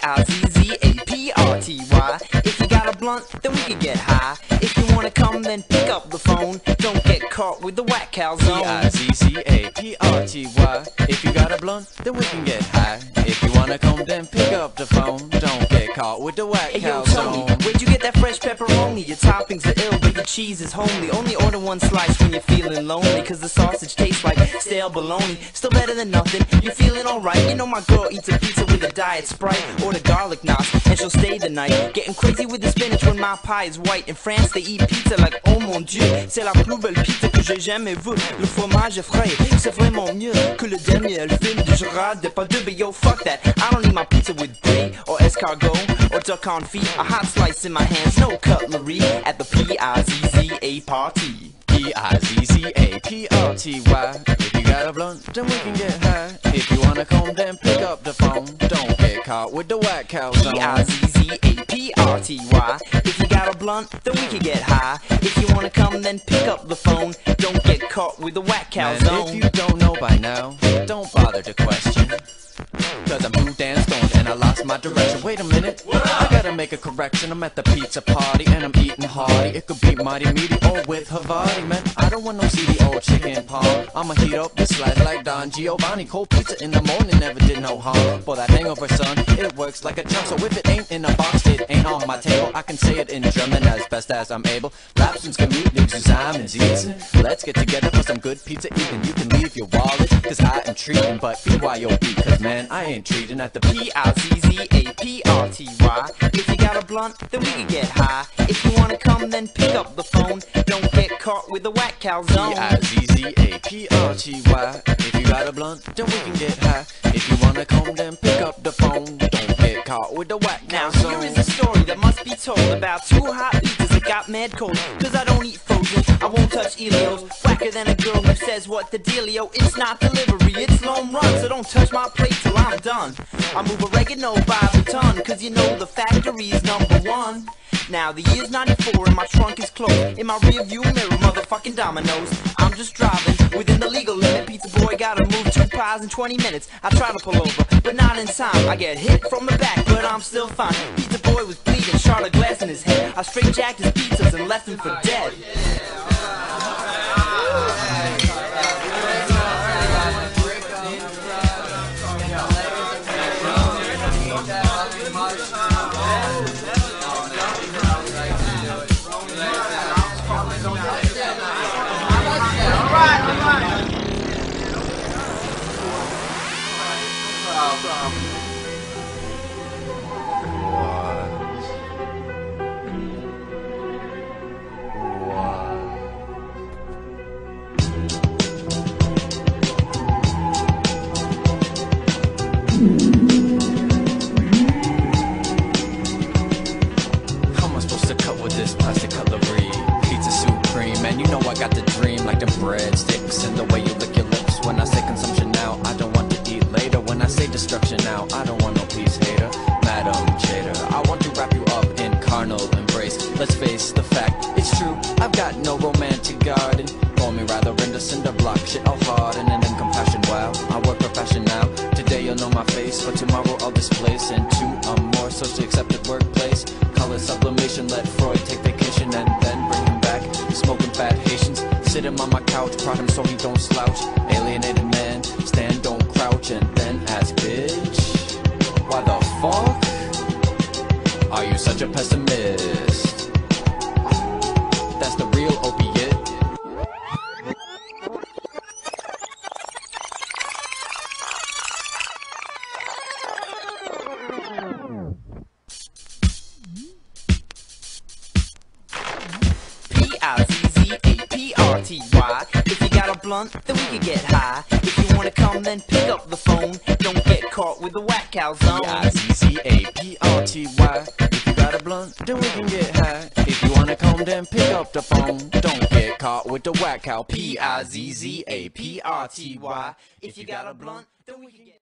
P-I-Z-Z-A-P-R-T-Y. If you got a blunt, then we can get high. If you wanna come, then pick up the phone. Don't get caught with the whack calzone. P-I-Z-Z-A-P-R-T-Y. If you got a blunt, then we can get high. If you wanna come, then pick up the phone. Don't get caught with the whack Hey yo, calzone. Tony, where'd you get that fresh pepperoni? Your toppings are ill, but your cheese is homely. Only order one slice when you're feeling lonely, cause the sausage tastes like stale bologna. Still better than nothing, you're feeling alright. You know my girl eats a pizza with a diet Sprite or the garlic knots, and she'll stay the night. Getting crazy with the spinach when my pie is white. In France they eat pizza like oh mon dieu, c'est la plus belle pizza que j'ai jamais vue. Le fromage est frais, c'est vraiment mieux que le dernier film de Gérard Depardieu. But yo, fuck that, I don't eat my pizza with brie or escargot or duck confit. A hot slice in my hands, no cutlery at the P-I-Z-Z-A party. P-I-Z-Z-A-P-R-T-Y. If you got a blunt, then we can get high. If you wanna come, then pick up the phone. Don't get caught with the whack calzone. P-I-Z-Z-A-P-R-T-Y. If you got a blunt, then we can get high. If you wanna come, then pick up the phone. Don't get caught with the whack calzone. Man, if you don't know by now, don't bother to question, cause I'm too damn stoned and I lost my direction. Wait a minute, I gotta make a correction. I'm at the pizza party and I'm eating hearty. It could be mighty meaty or with Havarti. Man, I don't want no seedy old chicken palm. I'ma heat up this slice like Don Giovanni. Cold pizza in the morning never did no harm. For that hangover, son, it works like a charm. So if it ain't in a box, it ain't on my table. I can say it in German as best as I'm able. Lapsens gemütlich zusammensitzen. Let's get together for some good pizza eating. You can leave your wallet, cause I am treating, but BYOB, cause man, I ain't treating at the P-I-Z-Z-A-P-R-T-Y. If you got a blunt, then we can get high. If you wanna come, then pick up the phone. Don't get caught with the whack calzone. P-I-Z-Z-A-P-R-T-Y. If you got a blunt, then we can get high. If you wanna come, then pick up the phone. Don't get caught with the whack Now calzone. here is a story that must be told about two hot pizzas that got mad cold. Cause I don't eat frozen, I won't touch Elio's. Whacker than a girl who says what the dealio. It's not delivery, it's long run, so don't touch my plate till I'm done. I move oregano by the ton, cause you know the factory's #1. Now the year's 94 and my trunk is closed. In my rear view mirror, motherfucking dominoes. I'm just driving within the legal limit. Pizza boy gotta move 2 pies in 20 minutes. I try to pull over, but not in time. I get hit from the back, but I'm still fine. Pizza boy was bleeding, shot a glass in his head. I straight jacked his pizzas and left him for dead. How am I supposed to cut with this plastic cutlery? Pizza supreme, man, you know I got the dream. Like them breadsticks and the way you lick your lips. When I say consumption now, I don't want to eat later. When I say destruction now, I don't want no peace hater. Madam Chater, I want to wrap you up in carnal embrace. Let's face the fact, it's true, I've got no romantic garden. Call me rather in the cinder block, shit all harden and then compassion. Wow, I work profession now. Today you'll know my face, but tomorrow I'll displace into a more socially accepted workplace. Call it sublimation, let Freud take vacation and then bring him back. Smoking fat Haitians, sit him on my couch, prod him so he don't slouch. Alienated man, stand, don't crouch, and then ask, bitch, why the fuck are you such a pessimist? That's the real opiate. P-I-Z-Z-A-P-R-T-Y. If you got a blunt, then we can get high. If you wanna come, then pick up the phone. Don't get caught with the whack calzone. P-I-Z-Z-A-P-R-T-Y. If you got a blunt, then we can get high. If you wanna come, then pick up the phone. Don't get caught with the whack cow. P-I-Z-Z-A-P-R-T-Y. If you got a blunt, then we can get